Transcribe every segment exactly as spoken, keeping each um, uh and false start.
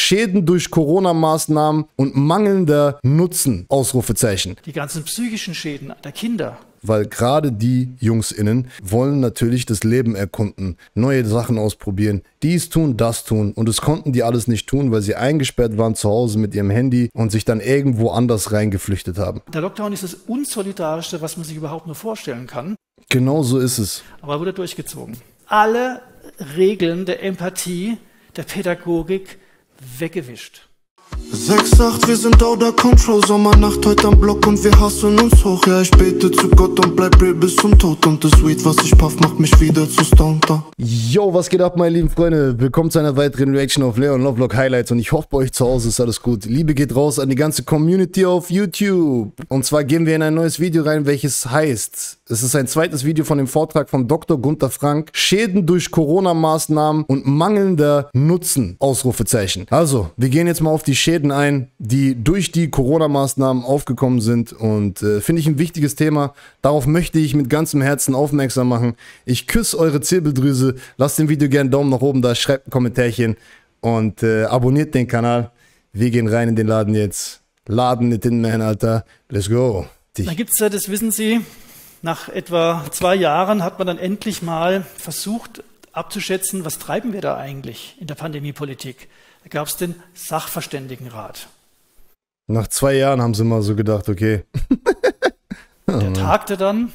Schäden durch Corona-Maßnahmen und mangelnder Nutzen, Ausrufezeichen. Die ganzen psychischen Schäden der Kinder. Weil gerade die JungsInnen wollen natürlich das Leben erkunden, neue Sachen ausprobieren, dies tun, das tun. Und das konnten die alles nicht tun, weil sie eingesperrt waren zu Hause mit ihrem Handy und sich dann irgendwo anders reingeflüchtet haben. Der Lockdown ist das Unsolidarischste, was man sich überhaupt nur vorstellen kann. Genau so ist es. Aber er wurde durchgezogen. Alle Regeln der Empathie, der Pädagogik weggewischt. sechs acht, wir sind out of control, Sommernacht heute am Block und wir hasseln uns hoch. Ja, ich bete zu Gott und bleib real bis zum Tod. Und das Weed, was ich puff, macht mich wieder zu stoned. Yo, was geht ab, meine lieben Freunde? Willkommen zu einer weiteren Reaction auf Leon Lovelock Highlights. Und ich hoffe, bei euch zu Hause ist alles gut. Liebe geht raus an die ganze Community auf YouTube. Und zwar gehen wir in ein neues Video rein, welches heißt, es ist ein zweites Video von dem Vortrag von Doktor Gunther Frank. Schäden durch Corona-Maßnahmen und mangelnder Nutzen, Ausrufezeichen. Also, wir gehen jetzt mal auf die Schäden ein, die durch die Corona-Maßnahmen aufgekommen sind. Und äh, finde ich ein wichtiges Thema. Darauf möchte ich mit ganzem Herzen aufmerksam machen. Ich küsse eure Zirbeldrüse. Lasst dem Video gerne einen Daumen nach oben da, schreibt ein Kommentärchen und äh, abonniert den Kanal. Wir gehen rein in den Laden jetzt. Laden nicht in Man, Alter. Let's go. Da gibt es ja, das wissen Sie, nach etwa zwei Jahren hat man dann endlich mal versucht abzuschätzen, was treiben wir da eigentlich in der Pandemiepolitik. Da gab es den Sachverständigenrat. Nach zwei Jahren haben sie mal so gedacht, okay. Der tagte dann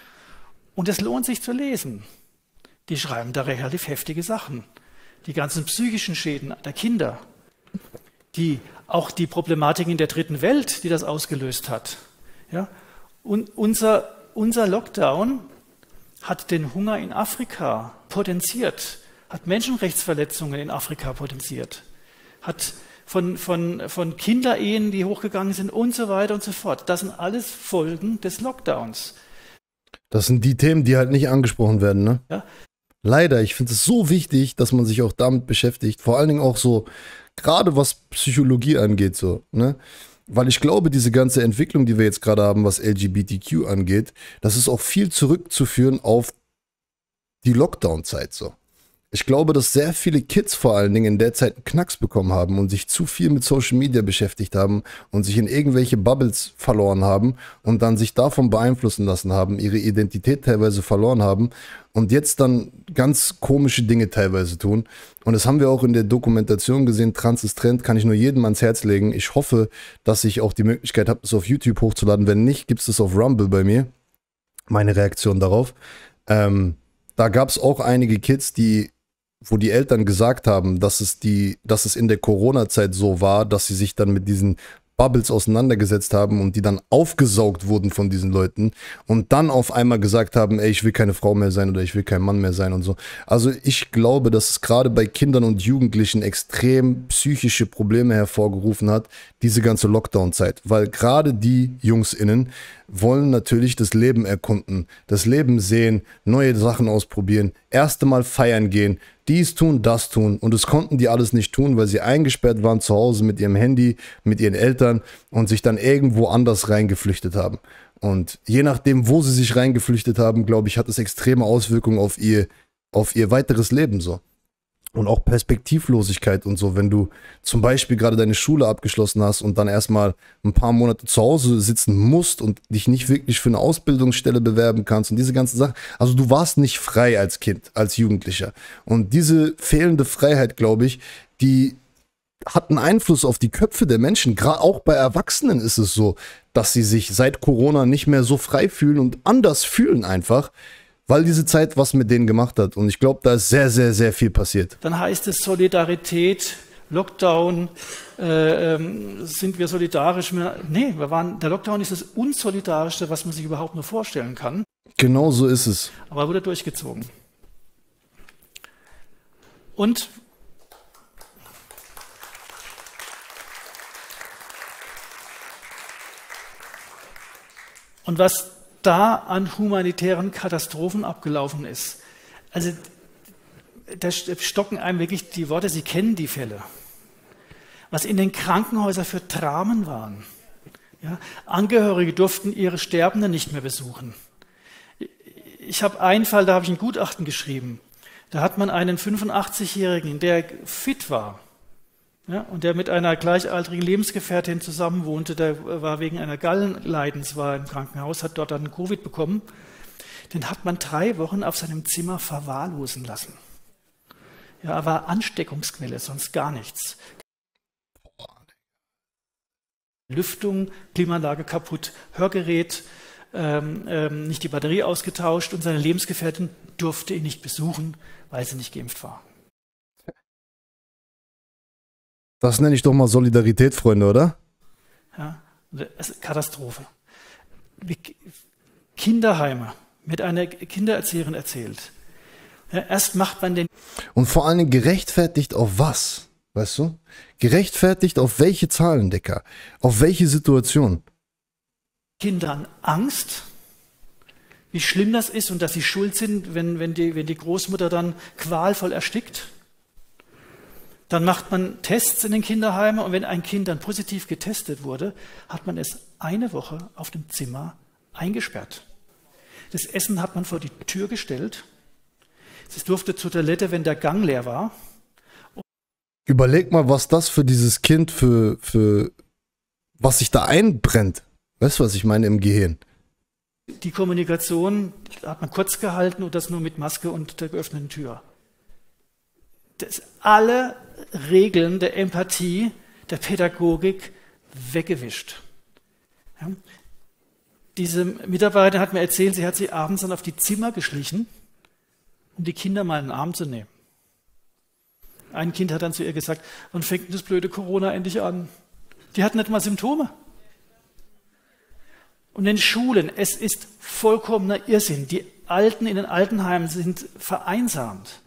und es lohnt sich zu lesen. Die schreiben da relativ heftige Sachen. Die ganzen psychischen Schäden der Kinder, die, auch die Problematik in der dritten Welt, die das ausgelöst hat. Ja? Und unser, unser Lockdown hat den Hunger in Afrika potenziert, hat Menschenrechtsverletzungen in Afrika potenziert, hat von, von, von Kinderehen, die hochgegangen sind und so weiter und so fort. Das sind alles Folgen des Lockdowns. Das sind die Themen, die halt nicht angesprochen werden, ne? Ja. Leider, ich finde es so wichtig, dass man sich auch damit beschäftigt. Vor allen Dingen auch so, gerade was Psychologie angeht, so, ne? Weil ich glaube, diese ganze Entwicklung, die wir jetzt gerade haben, was L G B T Q angeht, das ist auch viel zurückzuführen auf die Lockdown-Zeit, so. Ich glaube, dass sehr viele Kids vor allen Dingen in der Zeit einen Knacks bekommen haben und sich zu viel mit Social Media beschäftigt haben und sich in irgendwelche Bubbles verloren haben und dann sich davon beeinflussen lassen haben, ihre Identität teilweise verloren haben und jetzt dann ganz komische Dinge teilweise tun. Und das haben wir auch in der Dokumentation gesehen, Trans ist Trend, kann ich nur jedem ans Herz legen. Ich hoffe, dass ich auch die Möglichkeit habe, es auf YouTube hochzuladen. Wenn nicht, gibt es das auf Rumble bei mir. Meine Reaktion darauf. Ähm, da gab es auch einige Kids, die wo die Eltern gesagt haben, dass es, die, dass es in der Corona-Zeit so war, dass sie sich dann mit diesen Bubbles auseinandergesetzt haben und die dann aufgesaugt wurden von diesen Leuten und dann auf einmal gesagt haben, ey, ich will keine Frau mehr sein oder ich will kein Mann mehr sein und so. Also ich glaube, dass es gerade bei Kindern und Jugendlichen extrem psychische Probleme hervorgerufen hat, diese ganze Lockdown-Zeit, weil gerade die JungsInnen wollen natürlich das Leben erkunden, das Leben sehen, neue Sachen ausprobieren, erste Mal feiern gehen, dies tun, das tun. Und das konnten die alles nicht tun, weil sie eingesperrt waren zu Hause mit ihrem Handy, mit ihren Eltern und sich dann irgendwo anders reingeflüchtet haben. Und je nachdem, wo sie sich reingeflüchtet haben, glaube ich, hat es extreme Auswirkungen auf ihr, auf ihr weiteres Leben so. Und auch Perspektivlosigkeit und so, wenn du zum Beispiel gerade deine Schule abgeschlossen hast und dann erstmal ein paar Monate zu Hause sitzen musst und dich nicht wirklich für eine Ausbildungsstelle bewerben kannst und diese ganzen Sachen. Also du warst nicht frei als Kind, als Jugendlicher. Und diese fehlende Freiheit, glaube ich, die hat einen Einfluss auf die Köpfe der Menschen. Gerade auch bei Erwachsenen ist es so, dass sie sich seit Corona nicht mehr so frei fühlen und anders fühlen einfach, weil diese Zeit was mit denen gemacht hat. Und ich glaube, da ist sehr, sehr, sehr viel passiert. Dann heißt es Solidarität, Lockdown, äh, ähm, sind wir solidarisch? Nee, wir waren, der Lockdown ist das Unsolidarischste, was man sich überhaupt nur vorstellen kann. Genau so ist es. Aber er wurde durchgezogen. Und Und was da an humanitären Katastrophen abgelaufen ist, also da stocken einem wirklich die Worte, Sie kennen die Fälle. Was in den Krankenhäusern für Dramen waren. Ja, Angehörige durften ihre Sterbenden nicht mehr besuchen. Ich habe einen Fall, da habe ich ein Gutachten geschrieben. Da hat man einen fünfundachtzigjährigen, der fit war, Ja, und der mit einer gleichaltrigen Lebensgefährtin zusammenwohnte, der war wegen einer Gallenleidens, war im Krankenhaus, hat dort dann Covid bekommen. Den hat man drei Wochen auf seinem Zimmer verwahrlosen lassen. Ja, er war Ansteckungsquelle, sonst gar nichts. Lüftung, Klimaanlage kaputt, Hörgerät, ähm, ähm, nicht die Batterie ausgetauscht und seine Lebensgefährtin durfte ihn nicht besuchen, weil sie nicht geimpft war. Das nenne ich doch mal Solidarität, Freunde, oder? Ja, Katastrophe. Kinderheime, mit einer Kindererzieherin erzählt. Ja, erst macht man den... Und vor allem gerechtfertigt auf was? Weißt du? Gerechtfertigt auf welche Zahlen, Decker? Auf welche Situation? Kindern Angst, wie schlimm das ist und dass sie schuld sind, wenn, wenn, die, wenn die Großmutter dann qualvoll erstickt. Dann macht man Tests in den Kinderheimen und wenn ein Kind dann positiv getestet wurde, hat man es eine Woche auf dem Zimmer eingesperrt. Das Essen hat man vor die Tür gestellt. Es durfte zur Toilette, wenn der Gang leer war. Überleg mal, was das für dieses Kind für, für was sich da einbrennt. Weißt du, was ich meine im Gehirn? Die Kommunikation hat man kurz gehalten und das nur mit Maske und der geöffneten Tür. Das alle Regeln der Empathie, der Pädagogik weggewischt. Ja. Diese Mitarbeiterin hat mir erzählt, sie hat sich abends dann auf die Zimmer geschlichen, um die Kinder mal in den Arm zu nehmen. Ein Kind hat dann zu ihr gesagt, wann fängt denn das blöde Corona endlich an? Die hatten nicht mal Symptome. Und in Schulen, es ist vollkommener Irrsinn. Die Alten in den Altenheimen sind vereinsamt.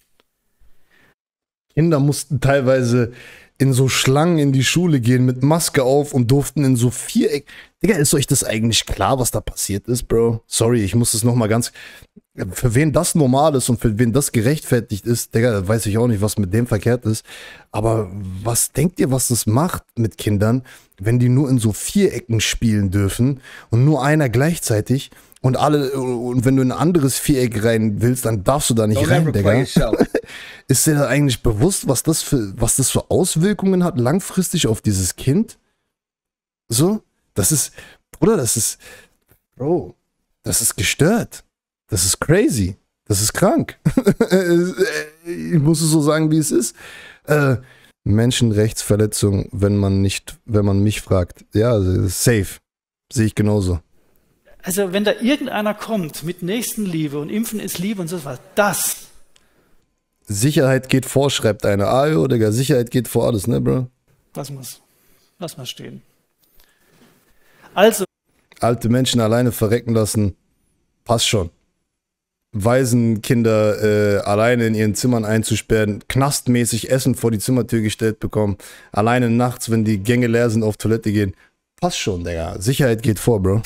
Kinder mussten teilweise in so Schlangen in die Schule gehen mit Maske auf und durften in so Viereck. Digga, ist euch das eigentlich klar, was da passiert ist, Bro? Sorry, ich muss es nochmal ganz... Für wen das normal ist und für wen das gerechtfertigt ist, Digga, weiß ich auch nicht, was mit dem verkehrt ist. Aber was denkt ihr, was das macht mit Kindern, wenn die nur in so Vierecken spielen dürfen und nur einer gleichzeitig und alle, und wenn du in ein anderes Viereck rein willst, dann darfst du da nicht rein, Digga. Ist dir da eigentlich bewusst, was das für, was das für Auswirkungen hat langfristig auf dieses Kind? So? Das ist, Bruder, das ist, Bro, das ist gestört. Das ist crazy. Das ist krank. Ich muss es so sagen, wie es ist. Äh, Menschenrechtsverletzung, wenn man nicht, wenn man mich fragt. Ja, safe. Sehe ich genauso. Also wenn da irgendeiner kommt mit Nächstenliebe und Impfen ist Liebe und so was, das. Sicherheit geht vor, schreibt einer. Ah, jo, Digga, Sicherheit geht vor alles, ne, Bro? Das muss, lass mal stehen. Also. Alte Menschen alleine verrecken lassen, passt schon. Waisenkinder äh, alleine in ihren Zimmern einzusperren, knastmäßig Essen vor die Zimmertür gestellt bekommen, alleine nachts, wenn die Gänge leer sind, auf Toilette gehen. Passt schon, Digga. Sicherheit geht vor, Bro.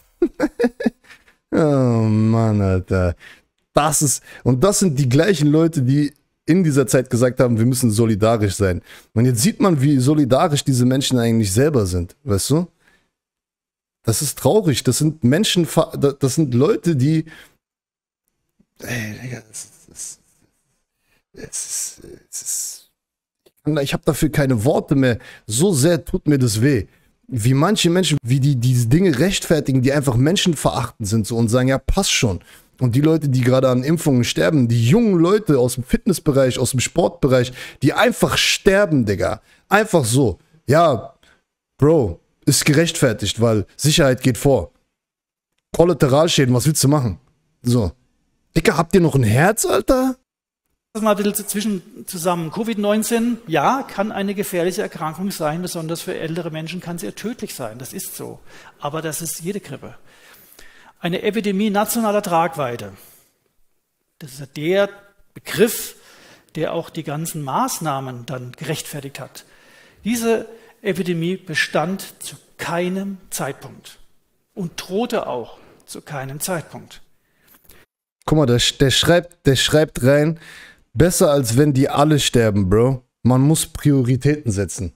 Oh Mann, Alter. Das ist, und das sind die gleichen Leute, die in dieser Zeit gesagt haben, wir müssen solidarisch sein. Und jetzt sieht man, wie solidarisch diese Menschen eigentlich selber sind, weißt du? Das ist traurig. Das sind Menschen, das sind Leute, die Ey, Digga, das ist, das ist, das ist, ich habe dafür keine Worte mehr. So sehr tut mir das weh. Wie manche Menschen, wie die diese Dinge rechtfertigen, die einfach menschenverachtend sind so und sagen, ja, passt schon. Und die Leute, die gerade an Impfungen sterben, die jungen Leute aus dem Fitnessbereich, aus dem Sportbereich, die einfach sterben, Digga. Einfach so. Ja, Bro, ist gerechtfertigt, weil Sicherheit geht vor. Kollateralschäden, was willst du machen? So. Digga, habt ihr noch ein Herz, Alter? Das mal ein bisschen zwischen zusammen. Covid neunzehn, ja, kann eine gefährliche Erkrankung sein, besonders für ältere Menschen kann sie ja tödlich sein, das ist so. Aber das ist jede Grippe. Eine Epidemie nationaler Tragweite, das ist ja der Begriff, der auch die ganzen Maßnahmen dann gerechtfertigt hat. Diese Epidemie bestand zu keinem Zeitpunkt und drohte auch zu keinem Zeitpunkt. Guck mal, der, der, schreibt, der schreibt rein, besser als wenn die alle sterben, Bro. Man muss Prioritäten setzen.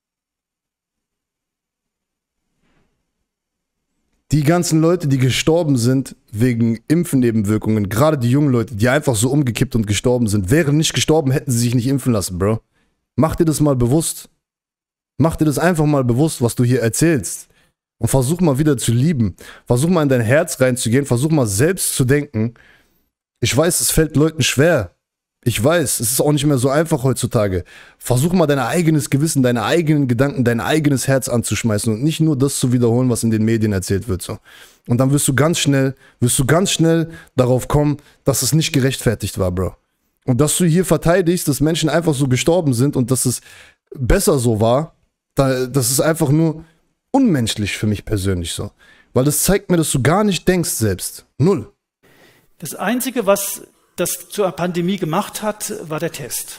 Die ganzen Leute, die gestorben sind wegen Impfnebenwirkungen, gerade die jungen Leute, die einfach so umgekippt und gestorben sind, wären nicht gestorben, hätten sie sich nicht impfen lassen, Bro. Mach dir das mal bewusst. Mach dir das einfach mal bewusst, was du hier erzählst. Und versuch mal wieder zu lieben. Versuch mal in dein Herz reinzugehen. Versuch mal selbst zu denken. Ich weiß, es fällt Leuten schwer. Ich weiß, es ist auch nicht mehr so einfach heutzutage. Versuch mal dein eigenes Gewissen, deine eigenen Gedanken, dein eigenes Herz anzuschmeißen und nicht nur das zu wiederholen, was in den Medien erzählt wird. So. Und dann wirst du ganz schnell, wirst du ganz schnell darauf kommen, dass es nicht gerechtfertigt war, Bro. Und dass du hier verteidigst, dass Menschen einfach so gestorben sind und dass es besser so war, das ist einfach nur unmenschlich für mich persönlich so. Weil das zeigt mir, dass du gar nicht denkst selbst. Null. Das Einzige, was das zur Pandemie gemacht hat, war der Test.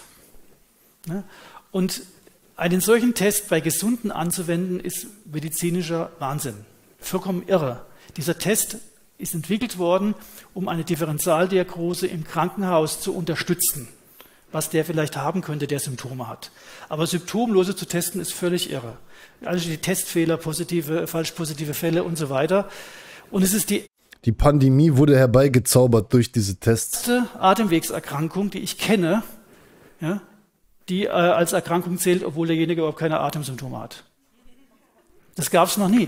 Und einen solchen Test bei Gesunden anzuwenden, ist medizinischer Wahnsinn. Vollkommen irre. Dieser Test ist entwickelt worden, um eine Differentialdiagnose im Krankenhaus zu unterstützen, was der vielleicht haben könnte, der Symptome hat. Aber Symptomlose zu testen, ist völlig irre. Also die Testfehler, positive, falsch positive Fälle und so weiter. Und es ist die Die Pandemie wurde herbeigezaubert durch diese Tests. Atemwegserkrankung, die ich kenne, ja, die äh, als Erkrankung zählt, obwohl derjenige überhaupt keine Atemsymptome hat. Das gab es noch nie.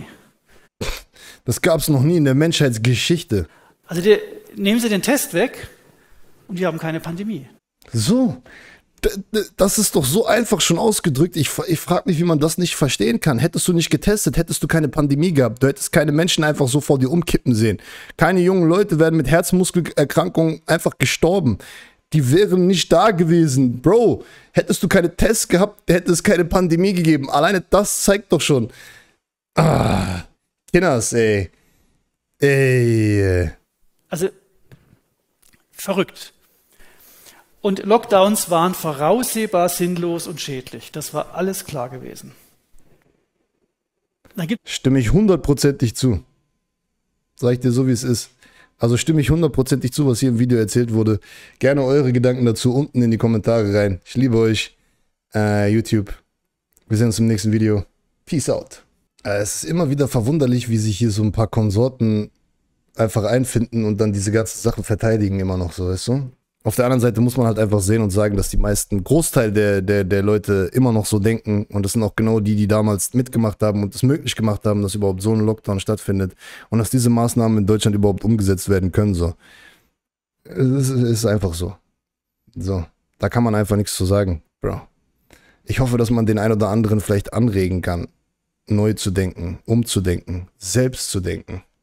Das gab es noch nie in der Menschheitsgeschichte. Also die, nehmen Sie den Test weg und die haben keine Pandemie. So, das ist doch so einfach schon ausgedrückt. Ich, ich frage mich, wie man das nicht verstehen kann. Hättest du nicht getestet, hättest du keine Pandemie gehabt. Du hättest keine Menschen einfach so vor dir umkippen sehen. Keine jungen Leute wären mit Herzmuskelerkrankungen einfach gestorben. Die wären nicht da gewesen. Bro, hättest du keine Tests gehabt, hätte es keine Pandemie gegeben. Alleine das zeigt doch schon. Ah, Kinders, ey. Ey. Also, verrückt. Und Lockdowns waren voraussehbar sinnlos und schädlich. Das war alles klar gewesen. Da gibt Stimme ich hundertprozentig zu. Sag ich dir so, wie es ist. Also stimme ich hundertprozentig zu, was hier im Video erzählt wurde. Gerne eure Gedanken dazu unten in die Kommentare rein. Ich liebe euch. Äh, YouTube. Wir sehen uns im nächsten Video. Peace out. Äh, es ist immer wieder verwunderlich, wie sich hier so ein paar Konsorten einfach einfinden und dann diese ganzen Sachen verteidigen immer noch so, weißt du? Auf der anderen Seite muss man halt einfach sehen und sagen, dass die meisten Großteil der, der, der Leute immer noch so denken. Und das sind auch genau die, die damals mitgemacht haben und es möglich gemacht haben, dass überhaupt so ein Lockdown stattfindet. Und dass diese Maßnahmen in Deutschland überhaupt umgesetzt werden können. So. Es ist einfach so. So. Da kann man einfach nichts zu sagen, Bro. Ich hoffe, dass man den einen oder anderen vielleicht anregen kann, neu zu denken, umzudenken, selbst zu denken.